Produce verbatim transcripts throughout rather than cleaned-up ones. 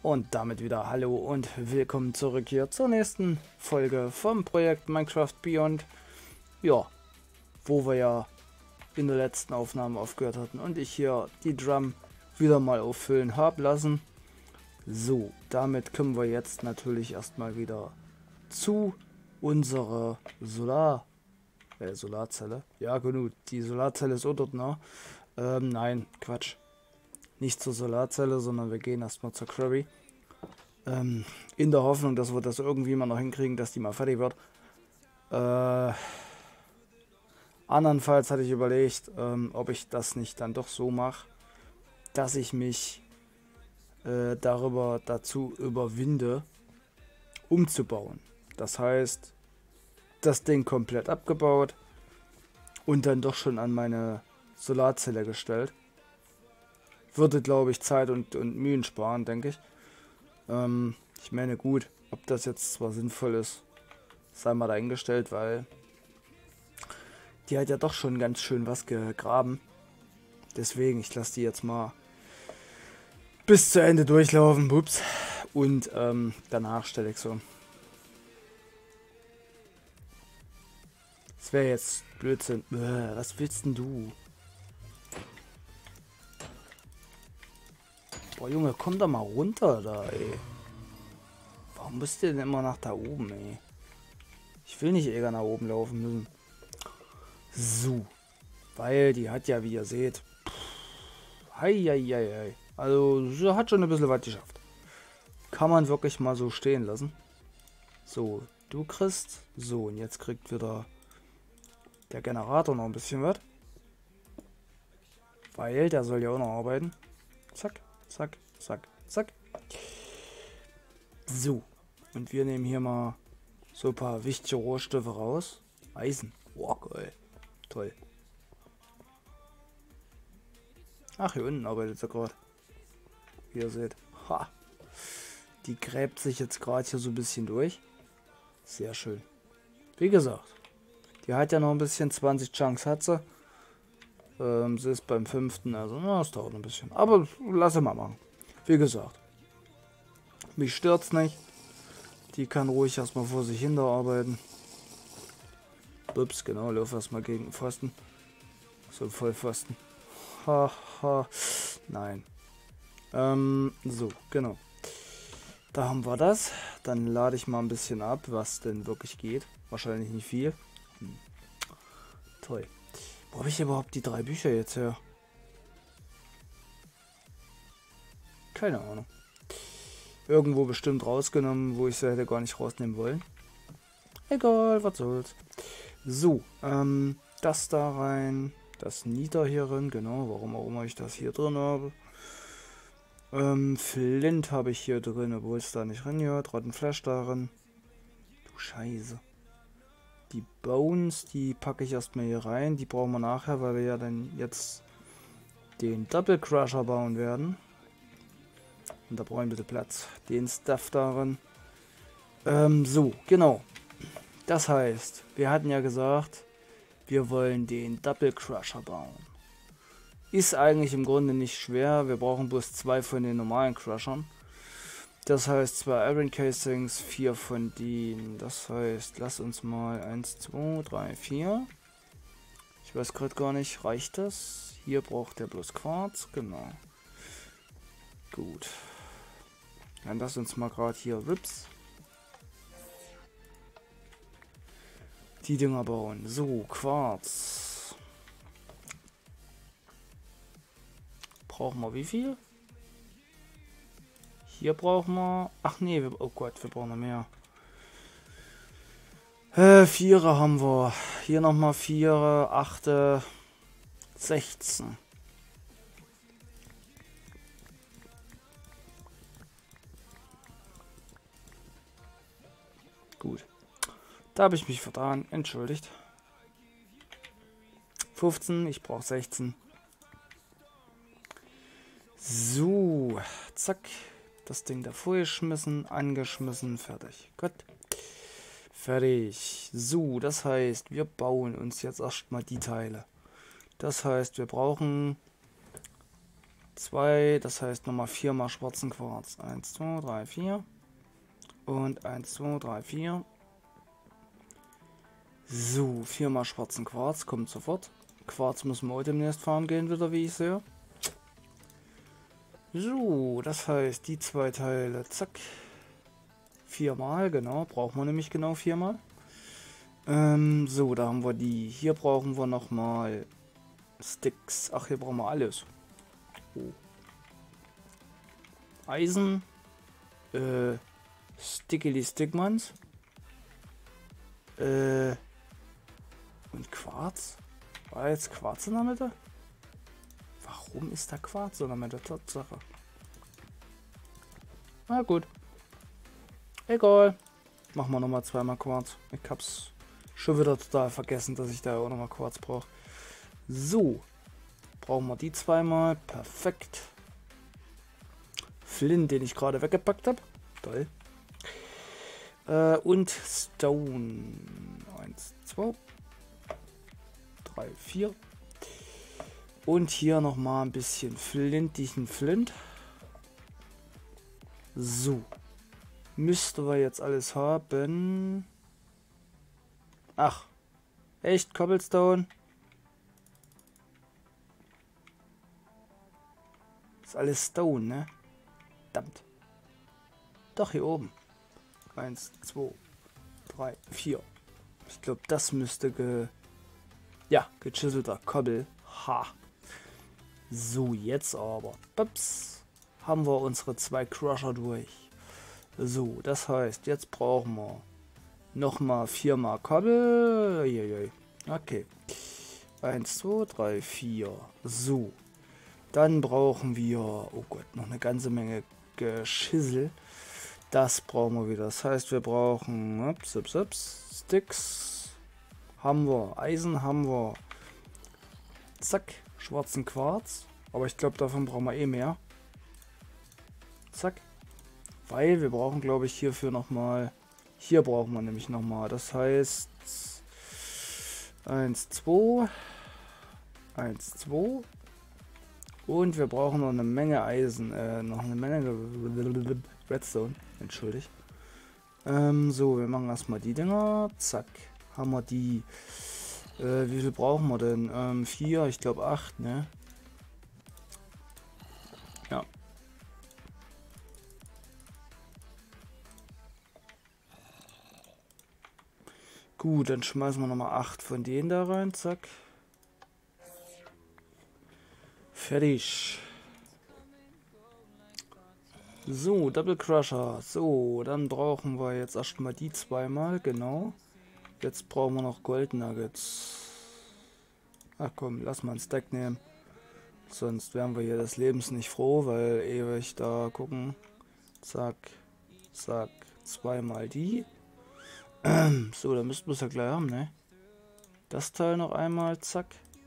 Und damit wieder hallo und willkommen zurück hier zur nächsten Folge vom Projekt Minecraft Beyond. Ja, wo wir ja in der letzten Aufnahme aufgehört hatten und ich hier die Drum wieder mal auffüllen habe lassen. So, damit kommen wir jetzt natürlich erstmal wieder zu unserer Solar, äh, Solarzelle. Ja, genug, die Solarzelle ist auch dort, ne? Ähm, nein, Quatsch. Nicht zur Solarzelle, sondern wir gehen erstmal zur Quarry. Ähm, in der Hoffnung, dass wir das irgendwie mal noch hinkriegen, dass die mal fertig wird. Äh, andernfalls hatte ich überlegt, ähm, ob ich das nicht dann doch so mache, dass ich mich äh, darüber dazu überwinde, umzubauen. Das heißt, das Ding komplett abgebaut und dann doch schon an meine Solarzelle gestellt. Würde, glaube ich, Zeit und, und Mühen sparen, denke ich. Ähm, ich meine, gut, ob das jetzt zwar sinnvoll ist, sei mal dahingestellt, weil die hat ja doch schon ganz schön was gegraben. Deswegen, ich lasse die jetzt mal bis zu Ende durchlaufen. Ups. Und ähm, danach stelle ich so. Das wäre jetzt Blödsinn. Bäh, was willst denn du? Boah, Junge, komm doch mal runter da, ey. Warum müsst ihr denn immer nach da oben, ey? Ich will nicht eher nach oben laufen müssen. So. Weil die hat ja, wie ihr seht, hei, hei, hei, hei. Also, sie hat schon ein bisschen was geschafft. Kann man wirklich mal so stehen lassen. So, du kriegst. So, und jetzt kriegt wieder der Generator noch ein bisschen was. Weil der soll ja auch noch arbeiten. Zack, zack, zack, zack. So. Und wir nehmen hier mal so ein paar wichtige Rohstoffe raus. Eisen. Boah, geil. Toll. Ach, hier unten arbeitet sie gerade. Wie ihr seht. Ha. Die gräbt sich jetzt gerade hier so ein bisschen durch. Sehr schön. Wie gesagt, die hat ja noch ein bisschen, zwanzig Chunks hat sie. Ähm, sie ist beim fünften, also na, es dauert ein bisschen. Aber lass sie mal machen. Wie gesagt, mich stört's nicht. Die kann ruhig erstmal vor sich hin da arbeiten. Ups, genau, lauf erstmal gegen den Pfosten. So ein Vollpfosten. Haha. Ha. Nein. Ähm, so, genau. Da haben wir das. Dann lade ich mal ein bisschen ab, was denn wirklich geht. Wahrscheinlich nicht viel. Hm. Toll. Wo habe ich überhaupt die drei Bücher jetzt her? Keine Ahnung. Irgendwo bestimmt rausgenommen, wo ich sie hätte gar nicht rausnehmen wollen. Egal, was soll's. So, ähm, das da rein. Das Niter hier drin. Genau, warum auch immer ich das hier drin habe. Ähm, Flint habe ich hier drin, obwohl es da nicht reingehört. Rotten Flash darin. Du Scheiße. Die Bones, die packe ich erstmal hier rein. Die brauchen wir nachher, weil wir ja dann jetzt den Double Crusher bauen werden. Und da brauchen wir ein bisschen Platz. Den Stuff darin. Ähm, so, genau. Das heißt, wir hatten ja gesagt, wir wollen den Double Crusher bauen. Ist eigentlich im Grunde nicht schwer. Wir brauchen bloß zwei von den normalen Crushern. Das heißt zwei Iron Casings, vier von denen. Das heißt, lass uns mal eins, zwei, drei, vier. Ich weiß gerade gar nicht, reicht das? Hier braucht er bloß Quarz, genau. Gut. Dann lass uns mal gerade hier Rips. Die Dinger bauen. So, Quarz. Brauchen wir wie viel? Hier brauchen wir... Ach nee, wir, oh Gott, wir brauchen noch mehr. Äh, Vierer haben wir. Hier nochmal Vierer, Achte, sechzehn. Gut. Da habe ich mich vertan. Entschuldigt. fünfzehn, ich brauche sechzehn. So, zack. Das Ding davor geschmissen, angeschmissen, fertig. Gut. Fertig. So, das heißt, wir bauen uns jetzt erstmal die Teile. Das heißt, wir brauchen zwei, das heißt nochmal viermal schwarzen Quarz. eins, zwei, drei, vier. Und eins, zwei, drei, vier. So, viermal schwarzen Quarz, kommt sofort. Quarz müssen wir auch demnächst fahren gehen wieder, wie ich sehe. So, das heißt, die zwei Teile, zack. Viermal, genau, brauchen wir nämlich genau viermal. Ähm, so, da haben wir die. Hier brauchen wir nochmal Sticks. Ach, hier brauchen wir alles. Oh. Eisen. Äh, Stickily Stickmans. Äh, und Quarz. War jetzt Quarz in der Mitte? Warum ist da Quarz in der Mitte? Tatsache. Na gut. Egal. Machen wir nochmal zweimal Quarz. Ich hab's schon wieder total vergessen, dass ich da auch nochmal Quarz brauche. So. Brauchen wir die zweimal. Perfekt. Flint, den ich gerade weggepackt habe. Toll. Äh, und Stone. eins, zwei, drei, vier. Und hier nochmal ein bisschen flintigen Flint. So. Müsste wir jetzt alles haben. Ach. Echt? Cobblestone? Ist alles Stone, ne? Verdammt. Doch, hier oben. Eins, zwei, drei, vier. Ich glaube, das müsste ge... Ja, gechiselter Kobbel. Ha. So, jetzt aber. Ups. Haben wir unsere zwei Crusher durch. So, das heißt, jetzt brauchen wir nochmal viermal Kobbel. Okay. Eins, zwei, drei, vier. So. Dann brauchen wir, oh Gott, noch eine ganze Menge Geschissel. Das brauchen wir wieder. Das heißt, wir brauchen ups, ups, ups, Sticks. Haben wir. Eisen haben wir. Zack. Schwarzen Quarz. Aber ich glaube, davon brauchen wir eh mehr. Zack. Weil wir brauchen, glaube ich, hierfür nochmal. Hier brauchen wir nämlich nochmal. Das heißt. eins, zwei. eins, zwei. Und wir brauchen noch eine Menge Eisen. Äh, noch eine Menge Redstone. Entschuldigt. Ähm, so, wir machen erstmal die Dinger. Zack. Haben wir die. Äh, wie viel brauchen wir denn? Ähm, vier, ich glaube acht, ne? Ja. Gut, dann schmeißen wir nochmal acht von denen da rein. Zack. Fertig. So, Double Crusher. So, dann brauchen wir jetzt erstmal die zweimal, genau. Jetzt brauchen wir noch Gold Nuggets. Ach komm, lass mal einen Stack nehmen. Sonst wären wir hier des Lebens nicht froh, weil ewig da gucken. Zack, zack, zweimal die. So, dann müssten wir es ja gleich haben, ne? Das Teil noch einmal, zack.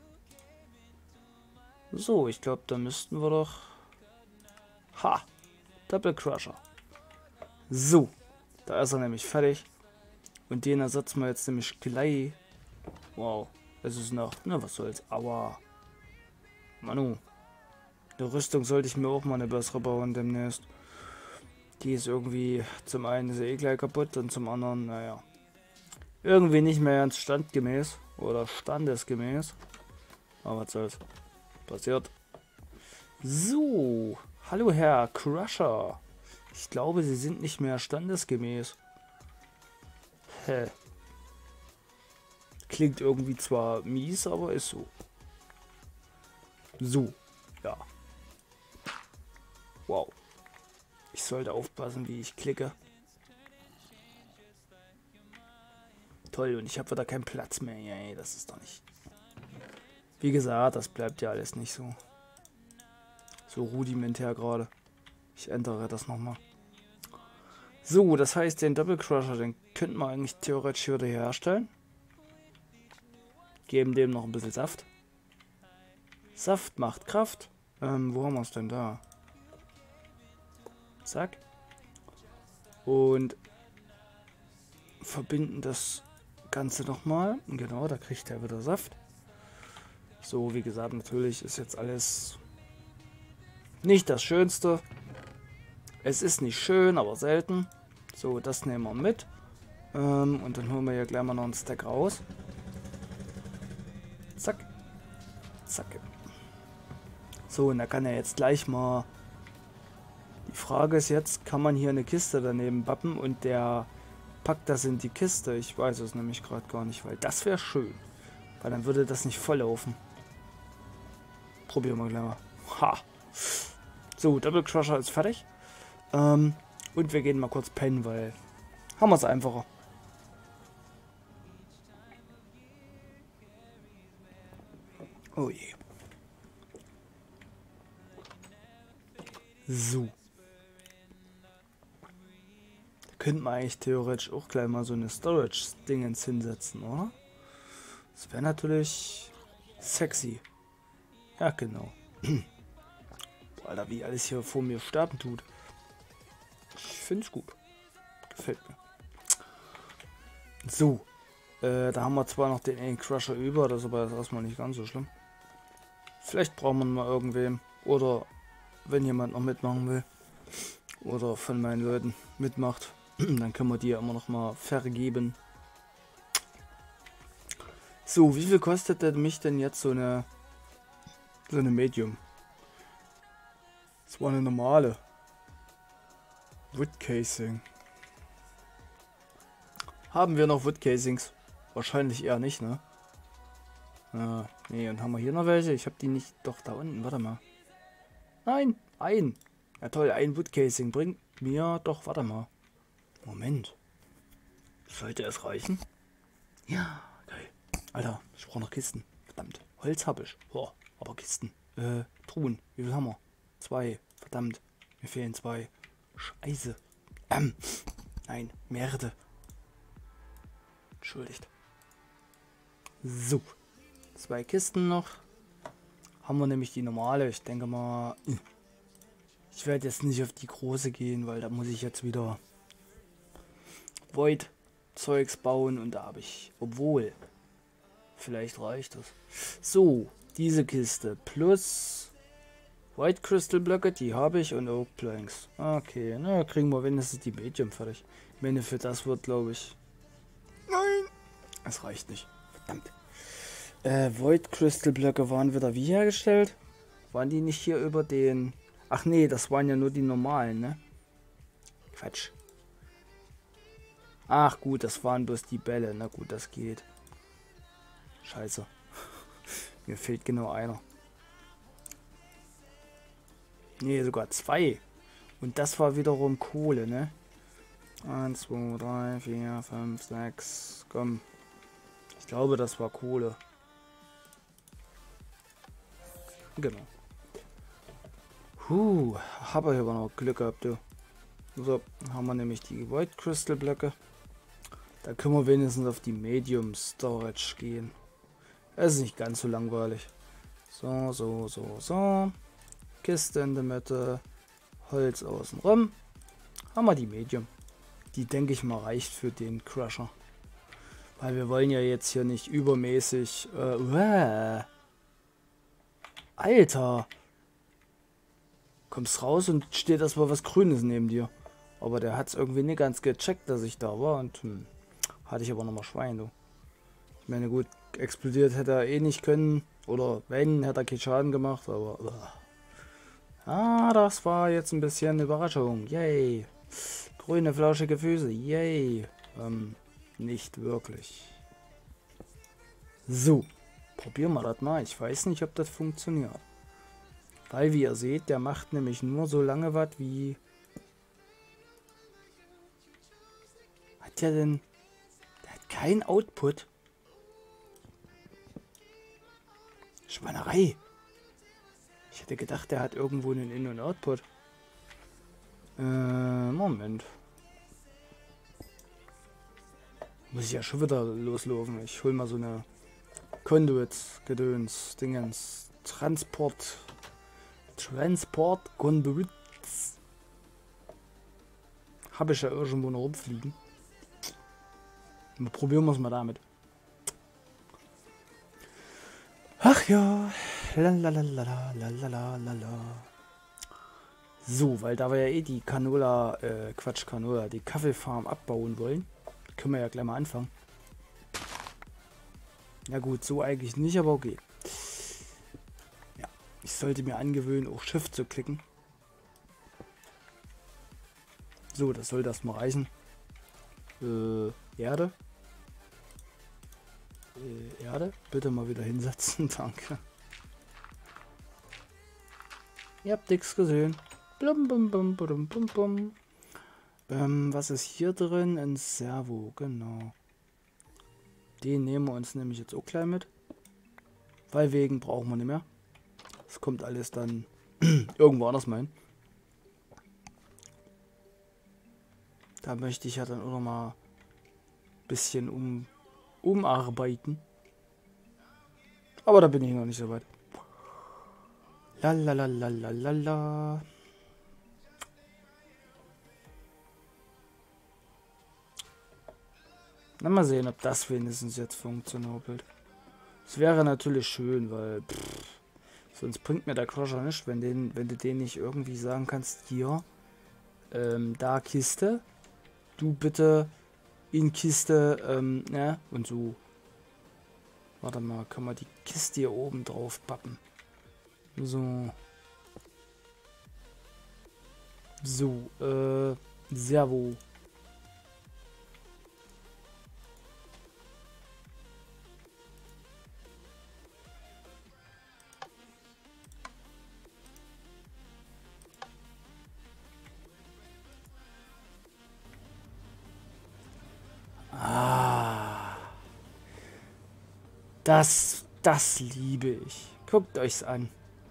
So, ich glaube, da müssten wir doch... Ha! Double Crusher. So, da ist er nämlich fertig. Und den ersetzen wir jetzt nämlich gleich. Wow, es ist noch... Na, was soll's. Aua. Manu. Die Rüstung sollte ich mir auch mal eine bessere bauen demnächst. Die ist irgendwie... Zum einen ist sie eh gleich kaputt und zum anderen, naja... Irgendwie nicht mehr ganz standgemäß. Oder standesgemäß. Aber was soll's. Passiert. So. Hallo Herr Crusher. Ich glaube, Sie sind nicht mehr standesgemäß. Hä. Klingt irgendwie zwar mies, aber ist so. So. Ja. Wow. Ich sollte aufpassen, wie ich klicke. Toll, und ich habe wieder keinen Platz mehr. Ey, das ist doch nicht... Wie gesagt, das bleibt ja alles nicht so... So rudimentär gerade. Ich ändere das nochmal. So, das heißt, den Double Crusher, den könnten wir eigentlich theoretisch wieder herstellen. Geben dem noch ein bisschen Saft. Saft macht Kraft. Ähm, wo haben wir es denn da? Zack. Und verbinden das Ganze nochmal. Genau, da kriegt er wieder Saft. So, wie gesagt, natürlich ist jetzt alles Nicht das Schönste. Es ist nicht schön, aber selten. So, das nehmen wir mit. Ähm, und dann holen wir hier gleich mal noch einen Stack raus. Zack. Zack. So, und da kann er jetzt gleich mal... Die Frage ist jetzt, kann man hier eine Kiste daneben bappen und der packt das in die Kiste? Ich weiß es nämlich gerade gar nicht, weil das wäre schön. Weil dann würde das nicht voll laufen. Probieren wir gleich mal. Ha! So, Double Crusher ist fertig. Ähm, und wir gehen mal kurz pennen, weil haben wir es einfacher. Oh je. So. Da könnten wir eigentlich theoretisch auch gleich mal so eine Storage-Dingens hinsetzen, oder? Das wäre natürlich sexy. Ja, genau. Boah, Alter, wie alles hier vor mir sterben tut. Ich finde es gut. Gefällt mir. So. Äh, da haben wir zwar noch den einen Crusher über, das ist aber erstmal nicht ganz so schlimm. Vielleicht brauchen wir mal irgendwem. Oder wenn jemand noch mitmachen will. Oder von meinen Leuten mitmacht. Dann können wir die ja immer noch mal vergeben. So, wie viel kostet denn mich denn jetzt so eine so eine Medium? Das war eine normale. Wood Casing. Haben wir noch Wood Casings? Wahrscheinlich eher nicht, ne? Ah, nee, und haben wir hier noch welche? Ich habe die nicht. Doch, da unten, warte mal. Nein, ein. Ja toll, ein Wood Casing bringt mir doch, warte mal. Moment. Sollte es reichen? Ja, geil. Alter, ich brauche noch Kisten. Verdammt. Holz habe ich. Boah, aber Kisten. Äh, Truhen. Wie viel haben wir? Zwei. Verdammt. Mir fehlen zwei. Scheiße. Ähm. Nein, mehrere. Entschuldigt. So. Zwei Kisten noch. Haben wir nämlich die normale. Ich denke mal... Ich werde jetzt nicht auf die große gehen, weil da muss ich jetzt wieder Void Zeugs bauen und da habe ich... Obwohl... Vielleicht reicht das. So. Diese Kiste plus... White Crystal Blöcke, die habe ich und Oak Planks. Okay, na kriegen wir wenigstens die Medium fertig. Ich meine, für das wird, glaube ich... Nein! Es reicht nicht. Verdammt. Äh, Void Crystal Blöcke waren wieder wie hergestellt? Waren die nicht hier über den... Ach nee, das waren ja nur die normalen, ne? Quatsch. Ach gut, das waren bloß die Bälle. Na gut, das geht. Scheiße. Mir fehlt genau einer. Nee, sogar zwei. Und das war wiederum Kohle, ne? eins, zwei, drei, vier, fünf, sechs. Komm. Ich glaube, das war Kohle. Genau. Huh, habe ich aber noch Glück gehabt, du. So, haben wir nämlich die White Crystal Blöcke. Da können wir wenigstens auf die Medium Storage gehen. Es ist nicht ganz so langweilig. So, so, so, so. Kiste in der Mitte. Holz außen rum. Haben wir die Medium. Die, denke ich mal, reicht für den Crusher. Weil wir wollen ja jetzt hier nicht übermäßig... Äh, uh, Alter! Kommst raus und steht erstmal was Grünes neben dir. Aber der hat es irgendwie nicht ganz gecheckt, dass ich da war. Und hm, hatte ich aber nochmal Schwein, du. Ich meine, gut, explodiert hätte er eh nicht können. Oder wenn, hätte er keinen Schaden gemacht. Aber... Uh. Ah, das war jetzt ein bisschen eine Überraschung. Yay. Grüne, flauschige Füße. Yay. Ähm, nicht wirklich. So. Probieren wir das mal. Ich weiß nicht, ob das funktioniert. Weil, wie ihr seht, der macht nämlich nur so lange was wie... Hat der denn... Der hat keinen Output. Schweinerei. Ich hätte gedacht, der hat irgendwo einen In- und Output. Äh, Moment. Muss ich ja schon wieder loslaufen. Ich hol mal so eine Conduits, Gedöns, Dingens, Transport, Transport, Conduits. Habe ich ja irgendwo noch rumfliegen. Mal probieren wir es mal damit. Ach ja. Lalalala, lalalala. So, weil da wir ja eh die Canola, äh, Quatsch, Canola, die Kaffeefarm abbauen wollen, können wir ja gleich mal anfangen. Ja gut, so eigentlich nicht, aber okay. Ja, ich sollte mir angewöhnen, auch Shift zu klicken. So, das soll das mal reichen. Äh, Erde. Äh, Erde. Bitte mal wieder hinsetzen, danke. Ihr habt nichts gesehen. Blum, bum, bum, bum, bum, bum. Ähm, was ist hier drin? Ein Servo, genau. Den nehmen wir uns nämlich jetzt auch gleich mit. Weil wegen brauchen wir nicht mehr. Das kommt alles dann irgendwo anders mal hin. Da möchte ich ja dann auch noch mal ein bisschen um, umarbeiten. Aber da bin ich noch nicht so weit. Lalalalalalala. Na, mal sehen, ob das wenigstens jetzt funktioniert. Es wäre natürlich schön, weil pff, sonst bringt mir der Crusher nicht, wenn, den, wenn du den nicht irgendwie sagen kannst, hier, ähm, da Kiste, du bitte in Kiste, ähm, ne, und so. Warte mal, kann man die Kiste hier oben drauf pappen. So. So, äh, Servo. Ah. Das, das liebe ich. Guckt euch's an.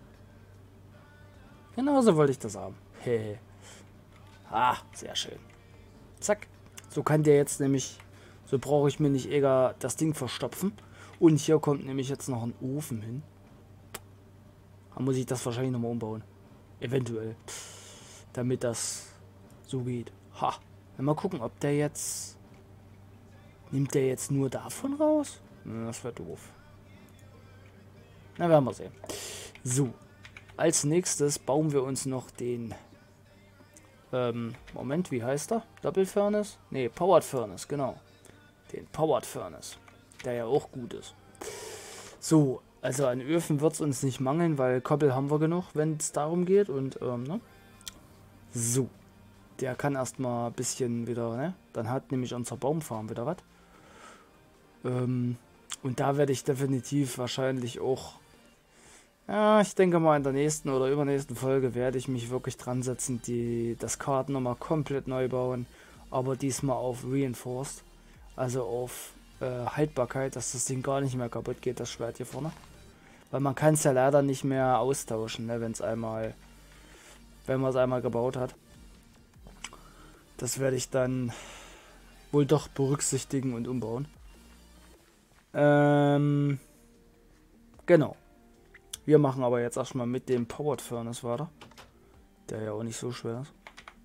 Genauso wollte ich das haben. Hehe. Ah, sehr schön. Zack. So kann der jetzt nämlich, so brauche ich mir nicht eher das Ding verstopfen. Und hier kommt nämlich jetzt noch ein Ofen hin. Da muss ich das wahrscheinlich nochmal umbauen. Eventuell. Damit das so geht. Ha. Mal gucken, ob der jetzt... Nimmt der jetzt nur davon raus? Das wäre doof. Na, werden wir sehen. So. Als nächstes bauen wir uns noch den... Ähm, Moment, wie heißt er? Double Furnace? Ne, Powered Furnace, genau. Den Powered Furnace. Der ja auch gut ist. So, also an Öfen wird es uns nicht mangeln, weil Koppel haben wir genug, wenn es darum geht. Und, ähm, ne? So. Der kann erstmal ein bisschen wieder, ne? Dann hat nämlich unser Baumfarm wieder was. Ähm, und da werde ich definitiv wahrscheinlich auch... Ja, ich denke mal in der nächsten oder übernächsten Folge werde ich mich wirklich dran setzen, die, das Kart nochmal komplett neu bauen. Aber diesmal auf Reinforced. Also auf äh, Haltbarkeit, dass das Ding gar nicht mehr kaputt geht, das Schwert hier vorne. Weil man kann es ja leider nicht mehr austauschen, ne, wenn es einmal, wenn man es einmal gebaut hat. Das werde ich dann wohl doch berücksichtigen und umbauen. Ähm, genau. Wir machen aber jetzt erstmal mit dem Powered Furnace weiter. Der ja auch nicht so schwer ist.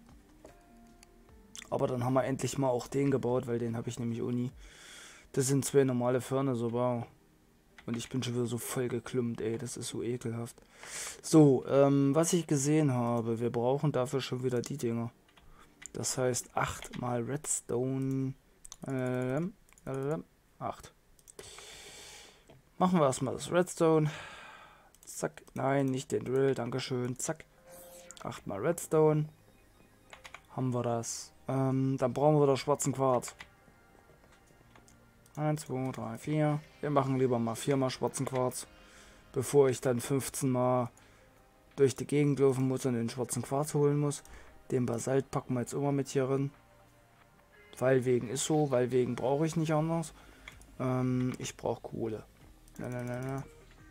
Aber dann haben wir endlich mal auch den gebaut, weil den habe ich nämlich auch nie. Das sind zwei normale Furnace, wow. Und ich bin schon wieder so voll geklumpt, ey. Das ist so ekelhaft. So, ähm, was ich gesehen habe. Wir brauchen dafür schon wieder die Dinger. Das heißt acht mal Redstone. Äh, acht. Machen wir erstmal das Redstone. Zack. Nein, nicht den Drill. Dankeschön. Zack. acht mal Redstone. Haben wir das. Ähm, dann brauchen wir wieder schwarzen Quarz. eins, zwei, drei, vier. Wir machen lieber mal vier mal schwarzen Quarz. Bevor ich dann fünfzehn mal durch die Gegend laufen muss und den schwarzen Quarz holen muss. Den Basalt packen wir jetzt immer mit hier rein. Weil wegen ist so, weil wegen brauche ich nicht anders. Ähm, ich brauche Kohle. Na, na, na, na.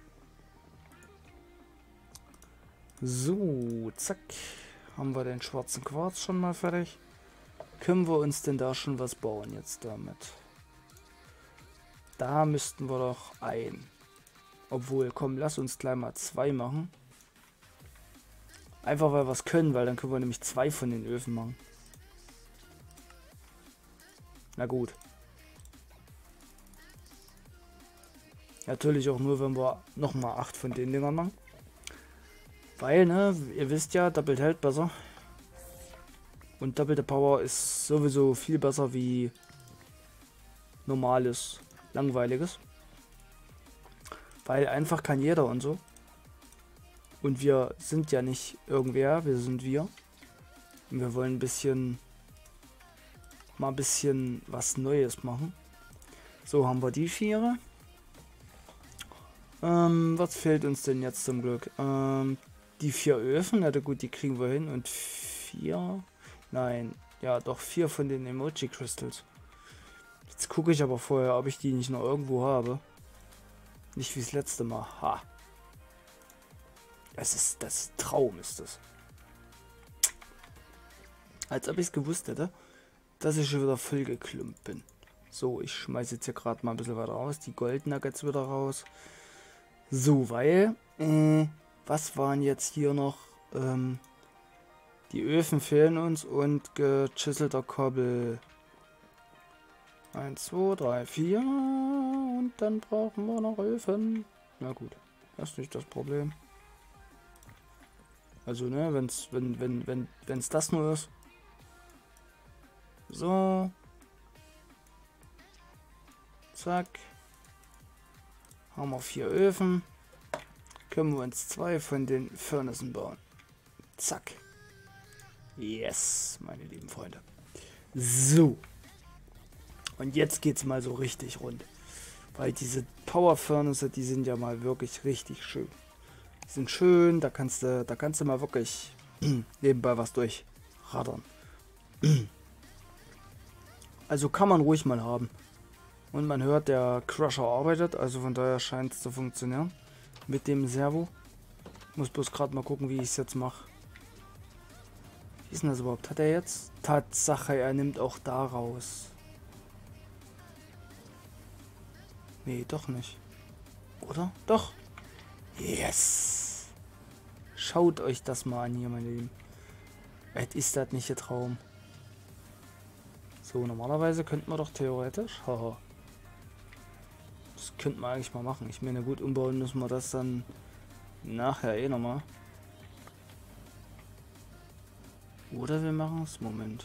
So, zack. Haben wir den schwarzen Quarz schon mal fertig. Können wir uns denn da schon was bauen jetzt damit? Da müssten wir doch ein. Obwohl, komm, lass uns gleich mal zwei machen. Einfach weil wir es können, weil dann können wir nämlich zwei von den Öfen machen. Na gut. Natürlich auch nur, wenn wir nochmal acht von den Dingern machen. Weil, ne, ihr wisst ja, doppelt hält besser. Und doppelte Power ist sowieso viel besser wie normales, langweiliges. Weil einfach kann jeder und so. Und wir sind ja nicht irgendwer, wir sind wir. Und wir wollen ein bisschen, mal ein bisschen was Neues machen. So, haben wir die Viere. Ähm, was fehlt uns denn jetzt zum Glück? Ähm, die vier Öfen, na gut, die kriegen wir hin. Und vier, nein, ja doch vier von den Emoji Crystals. Jetzt gucke ich aber vorher, ob ich die nicht noch irgendwo habe. Nicht wie das letzte Mal. Ha. Das ist das Traum, ist das. Als ob ich es gewusst hätte, dass ich schon wieder voll geklumpt bin. So, ich schmeiße jetzt hier gerade mal ein bisschen weiter raus. Die Gold Nuggets wieder raus. So, weil, äh, was waren jetzt hier noch? Ähm, die Öfen fehlen uns und gechiselter Kobbel. eins, zwei, drei, vier. Und dann brauchen wir noch Öfen. Na gut, das ist nicht das Problem. Also, ne, wenn's, wenn, wenn, wenn, wenn's das nur ist. So. Zack. Haben wir vier Öfen. Können wir uns zwei von den Furnaces bauen. Zack. Yes, meine lieben Freunde. So. Und jetzt geht's mal so richtig rund. Weil diese Power Furnaces, die sind ja mal wirklich richtig schön. Die sind schön, da kannst du, da kannst du mal wirklich nebenbei was durchradern. Also kann man ruhig mal haben. Und man hört, der Crusher arbeitet, also von daher scheint es zu funktionieren. Mit dem Servo. Muss bloß gerade mal gucken, wie ich es jetzt mache. Wie ist denn das überhaupt? Hat er jetzt? Tatsache, er nimmt auch da raus. Nee, doch nicht. Oder? Doch. Yes. Schaut euch das mal an hier, meine Lieben. Was ist das nicht der Traum? So, normalerweise könnten wir doch theoretisch. Haha. Das könnten wir eigentlich mal machen. Ich meine, gut, umbauen müssen wir das dann nachher eh nochmal. Oder wir machen es. Moment.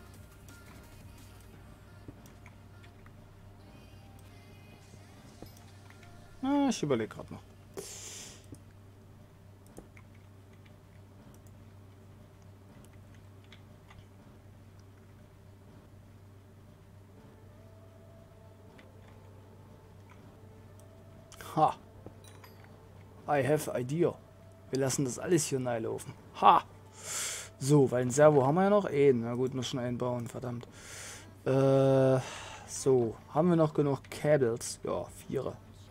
Ah, ich überlege gerade noch. Ha. I have idea. Wir lassen das alles hier reinlaufen. Ha. So, weil ein Servo haben wir ja noch. Eh, na gut, muss schon einbauen, verdammt. Äh, so, haben wir noch genug Cables? Ja, vier.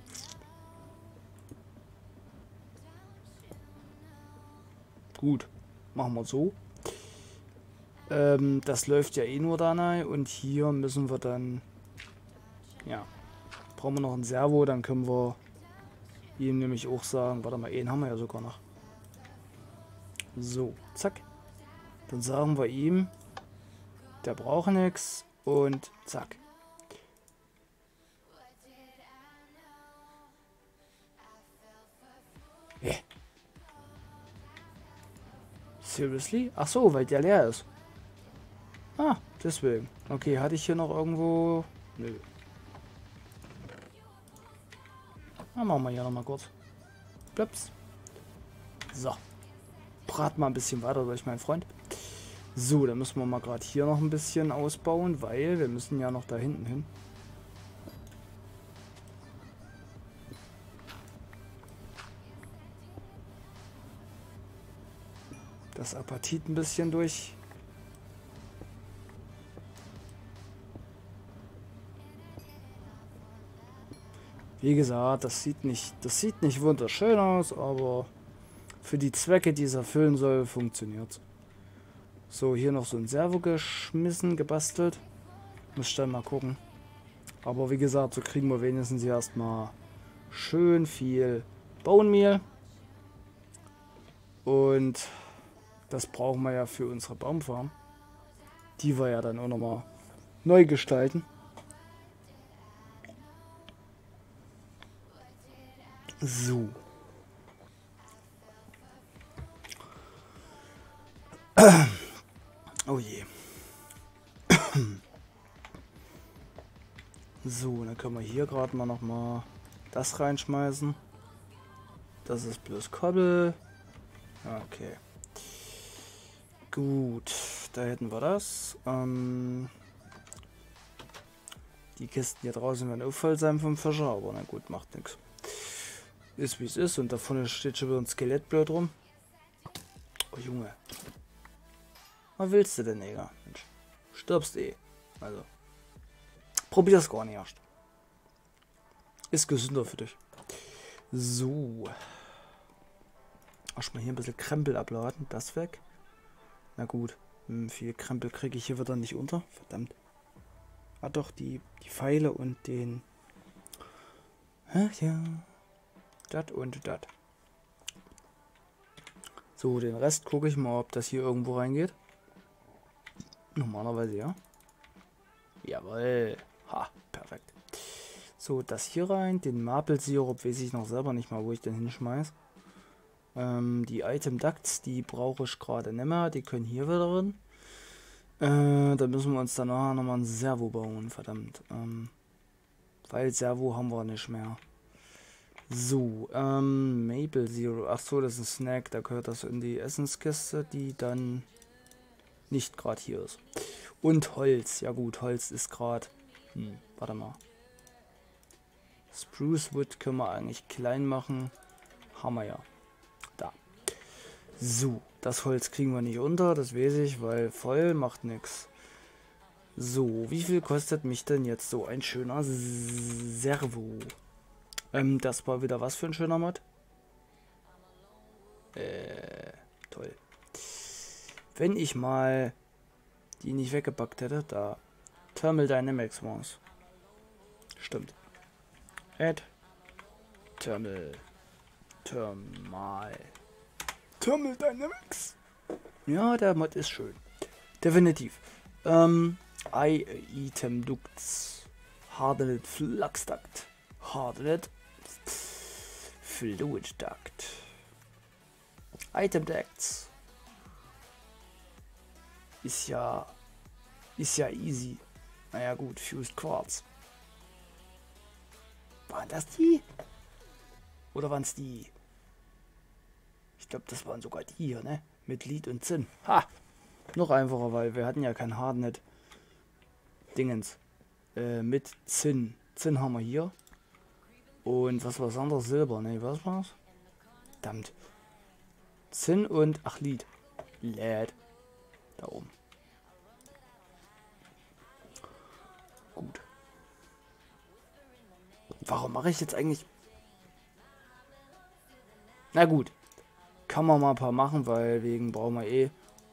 Gut, machen wir so. Ähm, das läuft ja eh nur da rein. Und hier müssen wir dann... Ja, brauchen wir noch ein Servo, dann können wir ihm nämlich auch sagen... Warte mal, einen haben wir ja sogar noch. So, zack. Dann sagen wir ihm, der braucht nichts und zack. Yeah. Seriously? Ach so, weil der leer ist. Ah, deswegen. Okay, hatte ich hier noch irgendwo... Nö. Dann machen wir hier nochmal kurz. Plöps. So. Brat mal ein bisschen weiter durch, mein Freund. So, dann müssen wir mal gerade hier noch ein bisschen ausbauen, weil wir müssen ja noch da hinten hin. Das Apatit ein bisschen durch. Wie gesagt, das sieht nicht, das sieht nicht wunderschön aus, aber für die Zwecke, die es erfüllen soll, funktioniert. So, hier noch so ein Servo geschmissen, gebastelt. Muss ich dann mal gucken. Aber wie gesagt, so kriegen wir wenigstens hier erstmal schön viel Baummehl. Und das brauchen wir ja für unsere Baumfarm. Die wir ja dann auch nochmal neu gestalten. So. Oh je. So, dann können wir hier gerade mal noch mal das reinschmeißen. Das ist bloß Kobbel. Okay. Gut, da hätten wir das. Ähm, die Kisten hier draußen werden auch voll sein vom Fischer, aber na gut, macht nichts. Ist wie es ist und da vorne steht schon wieder ein Skelett blöd rum. Oh Junge. Was willst du denn, Digga? Mensch, stirbst eh. Also, probier's gar nicht erst. Ist gesünder für dich. So. Erstmal hier ein bisschen Krempel abladen. Das weg. Na gut. Viel Krempel kriege ich hier wieder nicht unter. Verdammt. Ah doch, die, die Pfeile und den... Ach ja. Das und das. So, den Rest gucke ich mal, ob das hier irgendwo reingeht. Normalerweise ja. Jawohl. Ha, perfekt. So, das hier rein. Den Maple-Sirup weiß ich noch selber nicht mal, wo ich den hinschmeiß. Ähm, die Item Ducts, die brauche ich gerade nicht mehr. Die können hier wieder drin. Äh, da müssen wir uns dann nachher nochmal ein Servo bauen, verdammt. Ähm, weil Servo haben wir nicht mehr. So, ähm, Maple Zero. Ach so, das ist ein Snack. Da gehört das in die Essenskiste, die dann nicht gerade hier ist. Und Holz. Ja gut, Holz ist gerade... Hm, warte mal. Spruce Wood können wir eigentlich klein machen. Haben wir ja. Da. So, das Holz kriegen wir nicht unter, das weiß ich, weil voll macht nichts. So, wie viel kostet mich denn jetzt so ein schöner Servo? Ähm, das war wieder was für ein schöner Mod? Äh, toll. Wenn ich mal die nicht weggepackt hätte, da. Thermal Dynamics war's. Stimmt. Add. Thermal. Thermal. Thermal Dynamics. Ja, der Mod ist schön. Definitiv. Ähm, I-Item Ducts. Hardened Flux Duct. Hardened Fluid Duct. Item Ducts. Ist ja... Ist ja easy. Naja gut, Fused Quartz. Waren das die? Oder waren es die? Ich glaube, das waren sogar die hier, ne? Mit Lead und Zinn. Ha! Noch einfacher, weil wir hatten ja kein Hardnet. Dingens. Äh, mit Zinn. Zinn haben wir hier. Und was war das andere? Silber, ne? Was war's? Verdammt. Zinn und... Ach, Lead. Lead. Da oben. Gut. Warum mache ich jetzt eigentlich... Na gut. Kann man mal ein paar machen, weil wegen brauchen wir eh.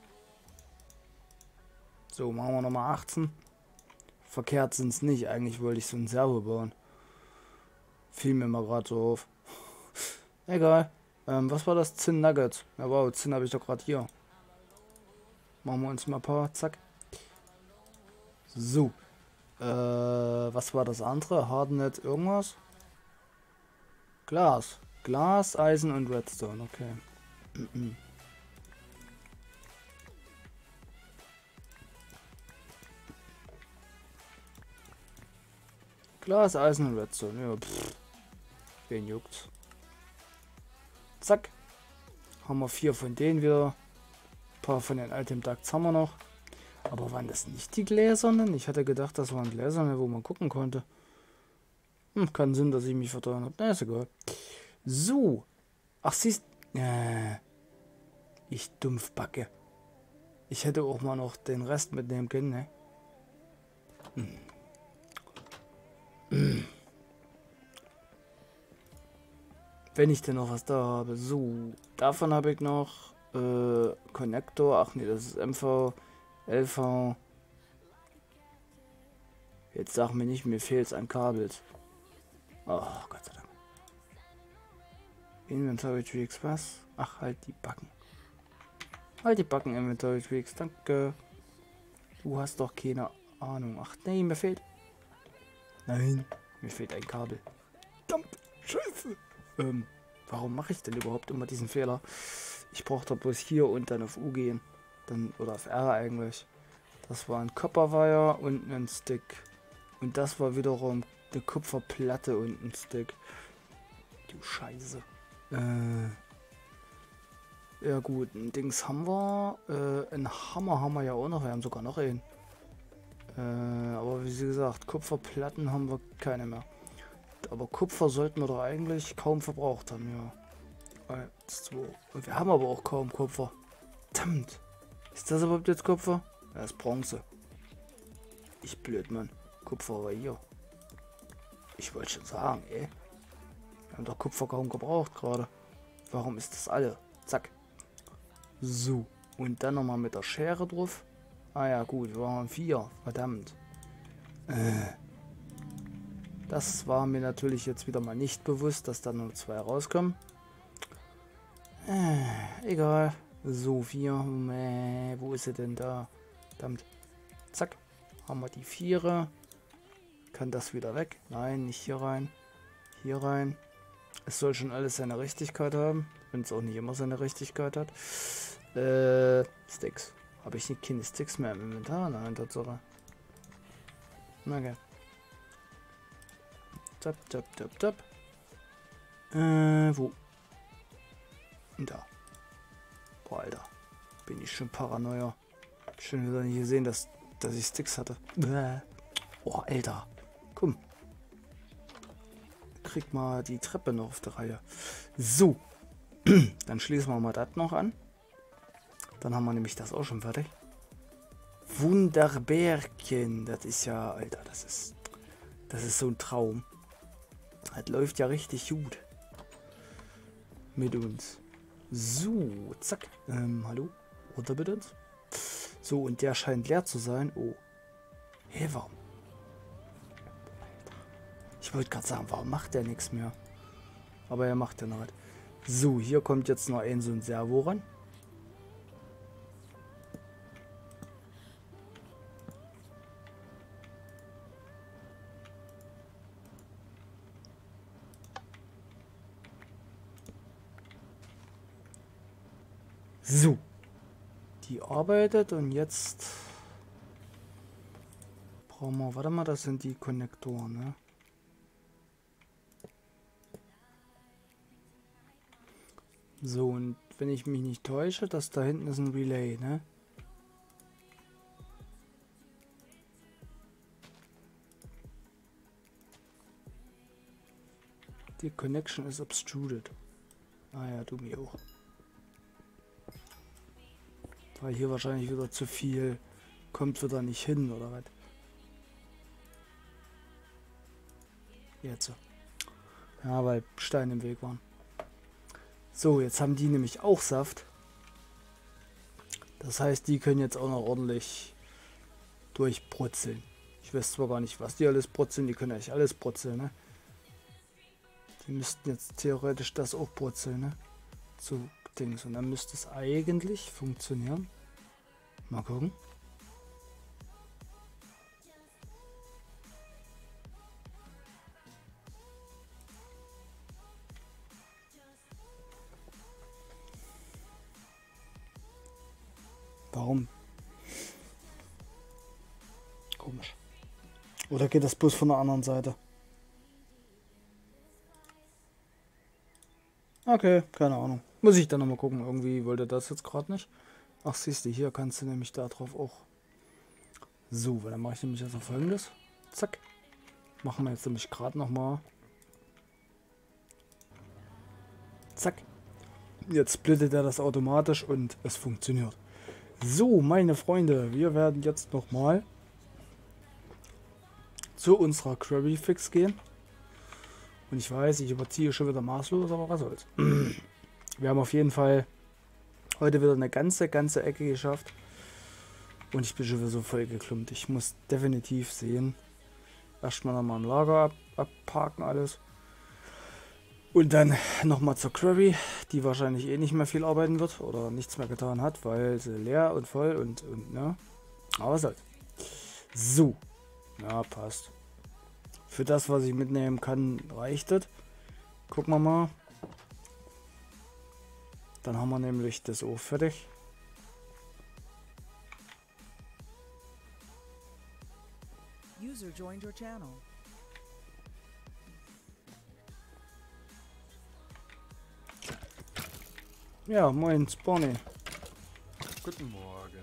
So, machen wir nochmal achtzehn. Verkehrt sind es nicht. Eigentlich wollte ich so ein Servo bauen. Fiel mir mal gerade so auf. Egal. Ähm, was war das? Zinn Nuggets. Ja wow, Zinn habe ich doch gerade hier. Machen wir uns mal ein paar. Zack. So. Äh, was war das andere? Hardnet irgendwas? Glas. Glas, Eisen und Redstone. Okay. Glas, Eisen und Redstone. Ja, pff. Wen juckt's? Zack. Haben wir vier von denen wieder. Ein paar von den Item Ducts haben wir noch. Aber waren das nicht die gläsernen? Ich hatte gedacht, das waren gläserne, wo man gucken konnte. Hm, keinen Sinn, dass ich mich vertrauen habe. Na, ist egal. So. Ach, siehst... Äh, ich Dumpfbacke. Ich hätte auch mal noch den Rest mitnehmen können, ne? Hm. Hm. Wenn ich denn noch was da habe. So. Davon habe ich noch... Äh, Connector. Ach nee, das ist M V... L V. Jetzt sag mir nicht, mir fehlt es an Kabels. Oh, Gott sei Dank. Inventory Tweaks, was? Ach, halt die Backen. Halt die Backen, Inventory Tweaks, danke. Du hast doch keine Ahnung. Ach nee, mir fehlt... Nein, mir fehlt ein Kabel. Verdammt, scheiße. Ähm, warum mache ich denn überhaupt immer diesen Fehler? Ich brauche da bloß hier und dann auf U gehen. Dann, oder auf R eigentlich. Das war ein Copperwire und ein Stick. Und das war wiederum eine Kupferplatte und ein Stick. Du Scheiße. Äh, ja gut, ein Dings haben wir. Äh, ein Hammer haben wir ja auch noch. Wir haben sogar noch einen. Äh, aber wie gesagt, Kupferplatten haben wir keine mehr. Aber Kupfer sollten wir doch eigentlich kaum verbraucht haben, ja. eins, zwei. Und wir haben aber auch kaum Kupfer. Verdammt. Ist das überhaupt jetzt Kupfer? Ja, das ist Bronze. Ich blöd, Mann. Kupfer war hier. Ich wollte schon sagen, ey. Wir haben doch Kupfer kaum gebraucht gerade. Warum ist das alle? Zack. So. Und dann nochmal mit der Schere drauf. Ah ja, gut. Wir haben vier. Verdammt. Äh. Das war mir natürlich jetzt wieder mal nicht bewusst, dass da nur zwei rauskommen. Äh, egal. So, vier. Äh, wo ist sie denn da? Verdammt. Zack. Haben wir die Viere. Kann das wieder weg? Nein, nicht hier rein. Hier rein. Es soll schon alles seine Richtigkeit haben. Wenn es auch nicht immer seine Richtigkeit hat. Äh, Sticks. Habe ich nicht keine Sticks mehr im Inventar? Nein, Tatsache. Na okay. Tap, tap, tap, tap. Äh, wo? Da. Boah, Alter. Bin ich schon Paranoia. Schon wieder nicht gesehen, dass, dass ich Sticks hatte. Bäh. Boah, Alter. Komm. Krieg mal die Treppe noch auf der Reihe. So. Dann schließen wir mal das noch an. Dann haben wir nämlich das auch schon fertig. Wunderbärchen. Das ist ja, Alter, das ist, das ist so ein Traum. Das läuft ja richtig gut. Mit uns. So, zack. Ähm, hallo? Runter bitte. So, und der scheint leer zu sein. Oh. Hey, warum? Ich wollte gerade sagen, warum macht der nichts mehr? Aber er macht ja noch was. So, hier kommt jetzt noch ein so ein Servo ran. So. Die arbeitet und jetzt brauchen wir, warte mal, das sind die Konnektoren, ne? So, und wenn ich mich nicht täusche, das da hinten ist ein Relay, ne? Die Connection is obstructed. Ah ja, du mir auch. Weil hier wahrscheinlich wieder zu viel kommt wieder nicht hin, oder was? Jetzt. Ja, weil Steine im Weg waren. So, jetzt haben die nämlich auch Saft. Das heißt, die können jetzt auch noch ordentlich durchbrutzeln. Ich weiß zwar gar nicht, was die alles brutzeln. Die können eigentlich alles brutzeln, ne? Die müssten jetzt theoretisch das auch brutzeln, ne? So Dings. Und dann müsste es eigentlich funktionieren. Mal gucken. Warum? Komisch. Oder geht das bloß von der anderen Seite? Okay, keine Ahnung. Muss ich dann nochmal gucken. Irgendwie wollte das jetzt gerade nicht. Ach, siehst du, hier kannst du nämlich da drauf auch. So, weil dann mache ich nämlich also Folgendes. Zack. Machen wir jetzt nämlich gerade nochmal. Zack. Jetzt splittet er das automatisch und es funktioniert. So, meine Freunde, wir werden jetzt nochmal zu unserer Query Fix gehen. Und ich weiß, ich überziehe schon wieder maßlos, aber was soll's. Wir haben auf jeden Fall heute wieder eine ganze, ganze Ecke geschafft. Und ich bin schon wieder so voll geklumpt. Ich muss definitiv sehen. Erstmal nochmal im Lager ab, abparken alles. Und dann nochmal zur Query, die wahrscheinlich eh nicht mehr viel arbeiten wird oder nichts mehr getan hat, weil sie leer und voll und, und ne. Aber was soll's. So. Ja, passt. Für das, was ich mitnehmen kann, reicht es. Gucken wir mal. Dann haben wir nämlich das auch fertig. User joined your channel. Ja, moin, Spawny. Guten Morgen.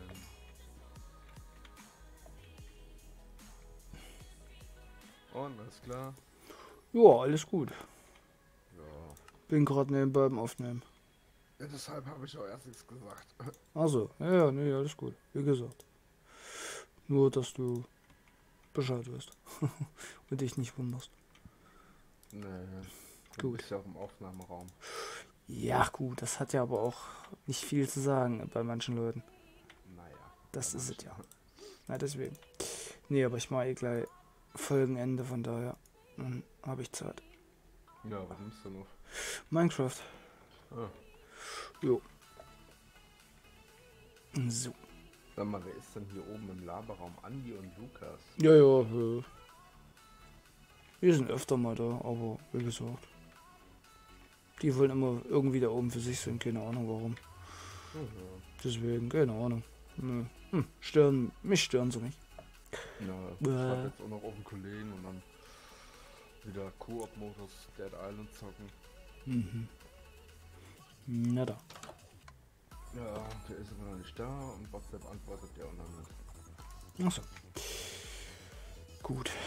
Und, alles klar? Ja, alles gut. Ja. Bin gerade nebenbei beim Aufnehmen. Ja, deshalb habe ich auch erst nichts gesagt. Also, ja, ja, nee, alles gut. Wie gesagt. Nur, dass du Bescheid weißt. Und dich nicht wunderst. Nee, du Gut. bist ja auch im Aufnahmeraum. Ja, gut, das hat ja aber auch nicht viel zu sagen bei manchen Leuten. Naja. Das bei ist es manchen. ja. Na, deswegen. Nee, aber ich mache eh gleich Folgenende, von daher dann habe ich Zeit. Ja, was nimmst du noch? Minecraft. Ah. Jo. So. Sag mal, wer ist denn hier oben im Laberraum? Andi und Lukas. Ja, ja, äh, wir sind öfter mal da, aber wie gesagt. Die wollen immer irgendwie da oben für sich sein, keine Ahnung warum. Mhm. Deswegen, keine Ahnung. Nö. Hm, stören, mich stören sie nicht. Ja, ich Bäh. warte jetzt auch noch auf den Kollegen und dann wieder Koop-Modus Dead Island zocken. Mhm. Na da. Ja, der ist aber noch nicht da und WhatsApp antwortet der auch noch nicht. Achso. Gut.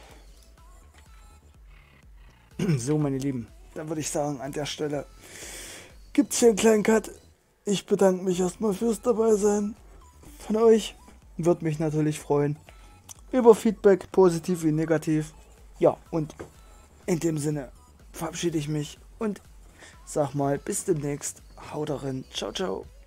So, meine Lieben. Dann würde ich sagen, an der Stelle gibt es hier einen kleinen Cut. Ich bedanke mich erstmal fürs Dabeisein von euch. Würde mich natürlich freuen über Feedback, positiv wie negativ. Ja, und in dem Sinne verabschiede ich mich und sag mal bis demnächst. Haut rein. Ciao, ciao.